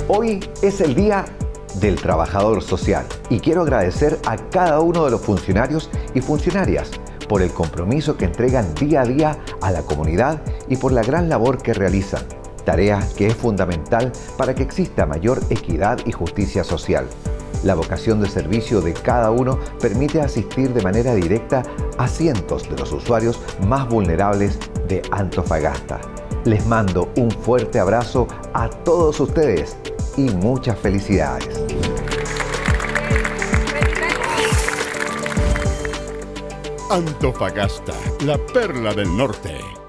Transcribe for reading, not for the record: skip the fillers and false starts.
Hoy es el Día del Trabajador Social y quiero agradecer a cada uno de los funcionarios y funcionarias por el compromiso que entregan día a día a la comunidad y por la gran labor que realizan, tarea que es fundamental para que exista mayor equidad y justicia social. La vocación de servicio de cada uno permite asistir de manera directa a cientos de los usuarios más vulnerables de Antofagasta. Les mando un fuerte abrazo a todos ustedes y muchas felicidades. Antofagasta, la perla del norte.